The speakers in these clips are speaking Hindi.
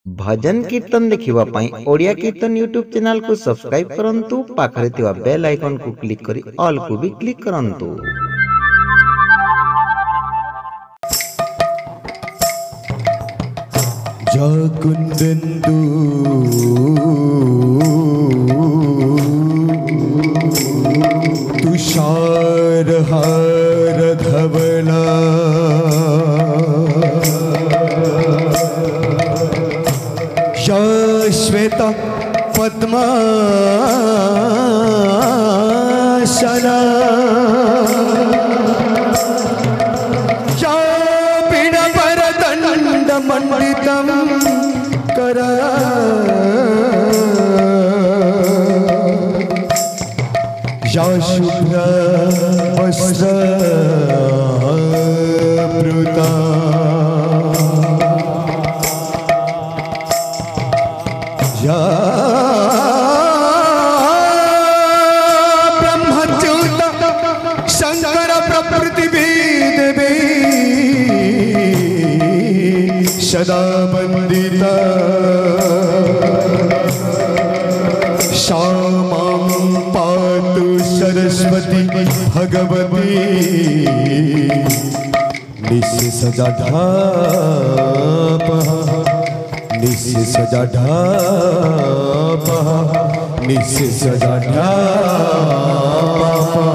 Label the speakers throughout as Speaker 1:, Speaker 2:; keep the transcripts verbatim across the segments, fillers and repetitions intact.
Speaker 1: भजन कीर्तन देखिबा पई ओडिया कीर्तन यूट्यूब चैनल को सब्सक्राइब करंतु पाखरे थिबा बेल आइकन को क्लिक करी ऑल को भी क्लिक करंतु।
Speaker 2: जाकुंदंदु तुषार हार धवला श्वेता पद्मासना पीडपरदंड मंडितं करा या शुभ्र वस्त्रभृता या ब्रह्मच्युत शंकर प्रकृति देवी सदा वंदिता श्यामां पातु सरस्वती भगवती निस्सजाढापः निस्सजाढापः निस्सजाढापः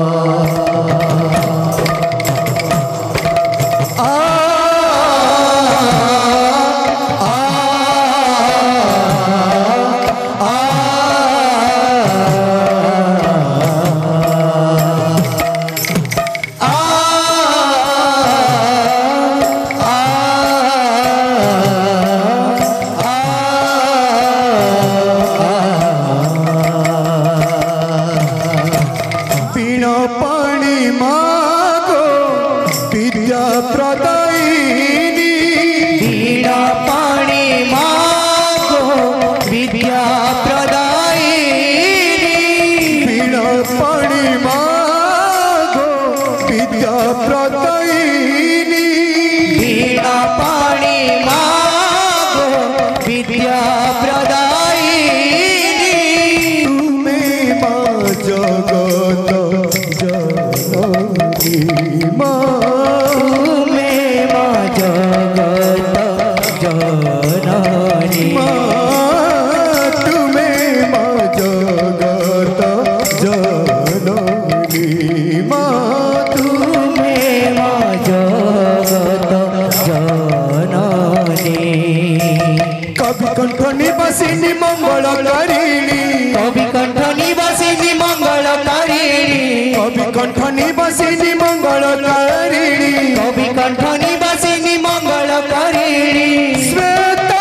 Speaker 3: निवासिनी मंगलकारिणी कवि कंठ निवासिनी मंगलकारिणी कवि कंठ निवासिनी मंगलकारिणी कवि कंठ निवासिनी मंगलकारिणी श्वेत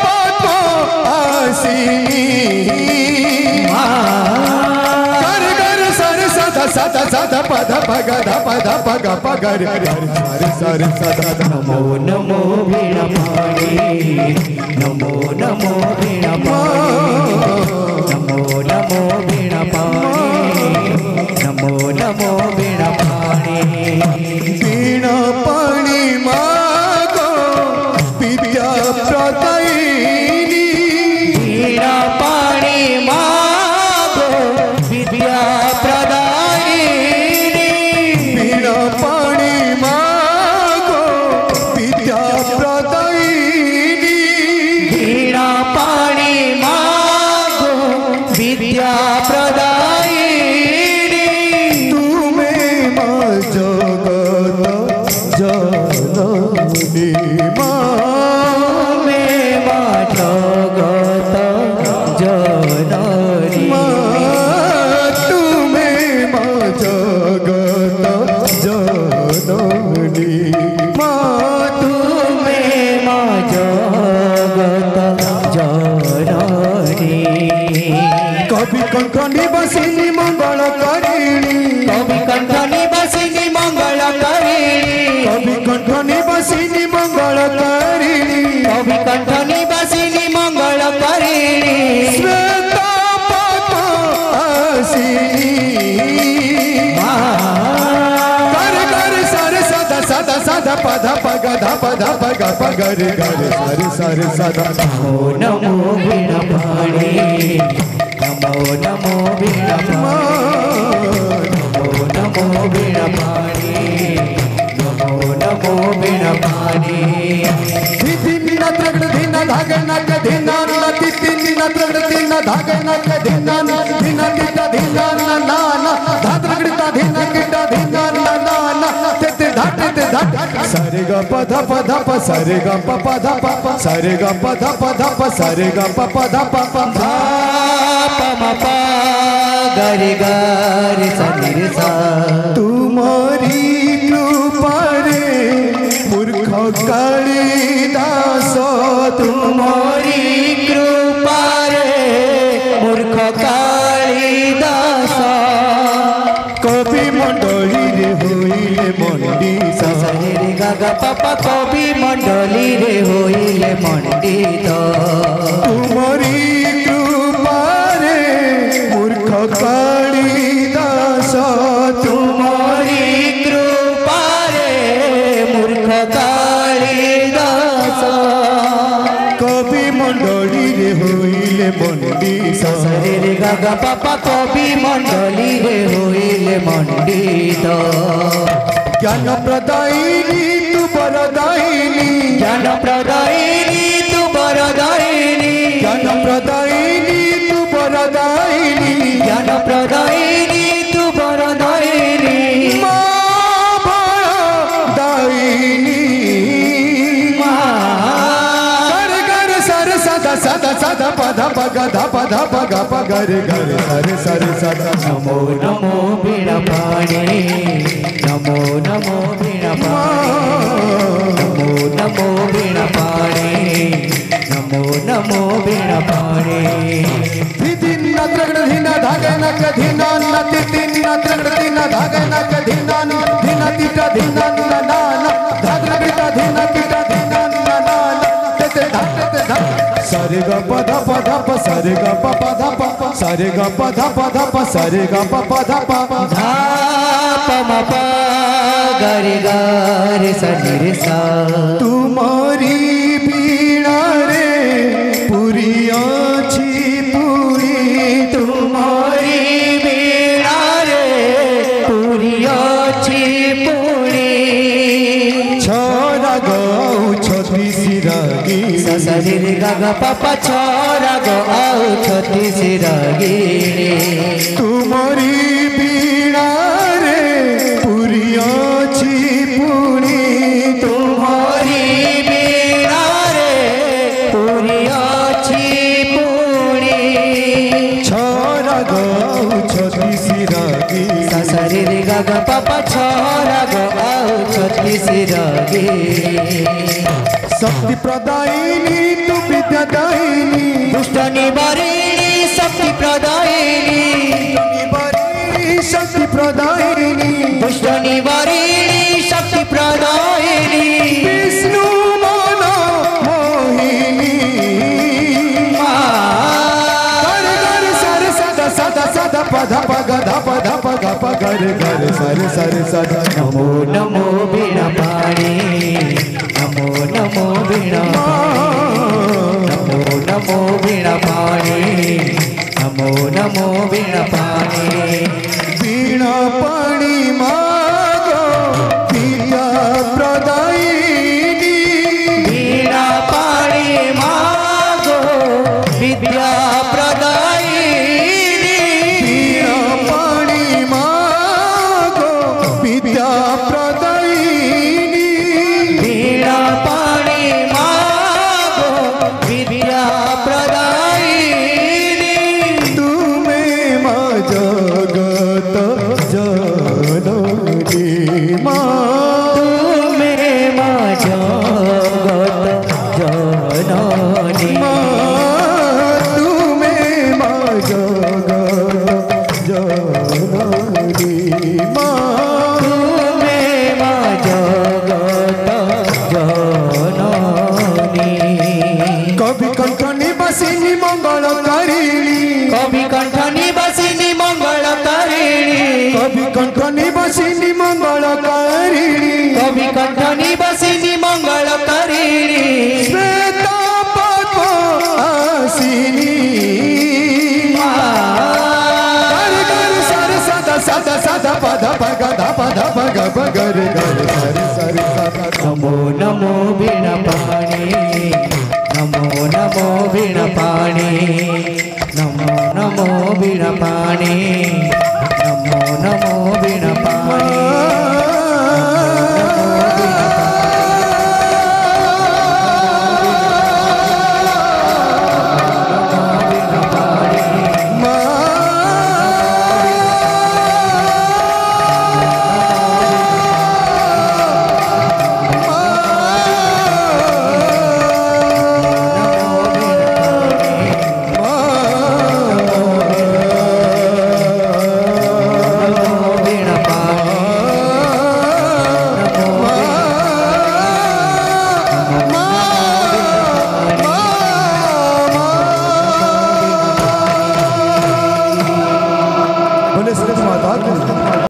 Speaker 3: पद्मासिनी कर कर सर सदा सदा सदा पद पग ध पद पग पग रे सर सर सदा नमो नमो वीणपाणि नमो नमो वीणपाणि नमो नमो वीणपाणि नमो नमो वीणपाणि वीणपाणि मागो विद्या प्रदायिनी वीणपाणि मागो विद्या प्रदायिनी वीणपाणि मागो विद्या प्रदायिनी वीणपाणि मागो विद्या प्रदायिनी तुम्हें मां जगत जननी मां में मां जगत जननी मां तुम्हें मां जगत जननी मां तुम्हें मां जगत जननी कवि कंठ निवासिनी मंगलकारिणी कवि कंठ निवासिनी मंगलकारिणी कवि कंठ निवासिनी मंगलकारिणी कवि कंठ निवासिनी मंगलकारिणी श्वेत पद्मासिनी कर कर सर सदा सदा सदा ध प ध प ग ध प ध प ग प ग रे ग रे सा रे सा रे सा ध
Speaker 4: नमो नमो वीणा पाणी नमो नमो वीणा पाणी नमो नमो वीणा पाणी नमो नमो वीणा पाणी
Speaker 3: धिना त्रगड़ धिना धागे नक धिना न तिति धिना त्रगड़ धिना धागे नक धिना न धिना तिता धिना न ना ना धा त्रगड़ता धिना किटा धिना न ना ना ते धाट ते धाट सारे ग प ध प ध प सारे ग प प ध प सारे ग प ध प ध प सारे ग प प ध प प
Speaker 4: धा प म प ग रे ग रे सा रे सा
Speaker 3: तुम्हारी कृपा रे मूर्ख कालिदास
Speaker 4: तुम्हारी कृपा रे मूर्ख कालिदास
Speaker 3: कवि मंडली रे होइले मंडित
Speaker 4: रे रे गा गा पापा कवि मंडली रे होइले मंडित
Speaker 3: तुम्हारी कृपा रे मूर्ख कालिदास
Speaker 4: तुम्हारी कृपा रे मूर्ख कालिदास
Speaker 3: कवि मंडली रे होइले मंडित
Speaker 4: रे रे गा गा पापा कवि मंडली रे होइले मंडित
Speaker 3: ज्ञान प्रदायिनी तू वरदायिनी
Speaker 4: ज्ञान प्रदायिनी तू वरदायिनी
Speaker 3: ज्ञान प्रदायिनी तू वरदायिनी
Speaker 4: ज्ञान प्रदायिनी तू वरदायिनी
Speaker 3: माँ भयदायिनी सर गर सर सदा सदा सदा पद पग ध पद पग पग रे गर सर सर सदा
Speaker 4: नमो नमो वीणा पाणी नमो नमो वीणा पाणी नमो नमो वीणा पाणी नमो नमो वीणा पाणी
Speaker 3: धिना त्रगड़ धिना धागे नक धिना न तिति न त्रगड़ धिना धागे नक धिना न धिना तिटा धिना न ना ना धा त्रगड़ता धिना तिटा धिना न ना ना ते ते धा ते धा सारे ग प ध प ध प सारे ग प प ध प सारे ग प ध प ध प सारे ग प प ध प
Speaker 4: धा प म प ग रे ग रे सा रे सा
Speaker 3: तुम्हारी वीणा रे पूरी अछि पूरी
Speaker 4: तुम्हारी वीणा रे पूरी अछि पूरी
Speaker 3: छोरा गौ छत्तीस रागी
Speaker 4: सा रे रे गा गा पापा छोरा गो आओ छत्तीस रागिनी
Speaker 3: तुम्हारी वीणा रे पूरी अछि पूरी
Speaker 4: तुम्हारी वीणा रे पूरी अछि पूरी
Speaker 3: छोरा गौ छत्तीस रागी
Speaker 4: सा रे रे गा गा पापा छोरा गो आओ छत्तीस रागिनी
Speaker 3: शक्ति प्रदायिनी तू विद्यादायिनी
Speaker 4: दुष्ट निवारिणी शक्ति प्रदायिनी
Speaker 3: निवारिणी शक्ति प्रदायिनी
Speaker 4: दुष्ट निवारिणी शक्ति प्रदायिनी
Speaker 3: विष्णु माना मोहिनी गर गर सर सदा सदा सदा पद पग ध पद पग पग रे गर सर सर सदा
Speaker 4: नमो नमो वीणा पाणी नमो नमो वीणा नमो नमो वीणा पाणी नमो नमो वीणा पाणी
Speaker 3: वीणा पाणी मागो विद्या प्रदायिनी
Speaker 4: वीणा पाणी मागो विद्या प्रदायिनी
Speaker 3: वीणा पाणी मागो विद्या प्रदायिनी
Speaker 4: वीणा पाणी मागो विद्या प्रदायिनी
Speaker 3: तुम्हें माँ जगत जननी माँ
Speaker 4: तुम्हें माँ जगत जननी
Speaker 3: माँ तुम्हें माँ जगत जननी माँ
Speaker 4: तुम्हें माँ जगत जननी
Speaker 3: कवि कंठ निवासिनी मंगल करिणी
Speaker 4: कवि कंठ निवासिनी मंगल करिणी
Speaker 3: कवि कंठ निवासिनी मंगल करिणी
Speaker 4: कवि कंठ निवासिनी
Speaker 3: हसीनी गर गर सर सदा सदा सदा पद पग ध पद पग गर गर सर सर सदा
Speaker 4: नमो नमो वीणा पाणी नमो नमो वीणा पाणी नमो नमो वीणा पाणी नमो नमो वीणा पाणी
Speaker 3: बोले श्री माता की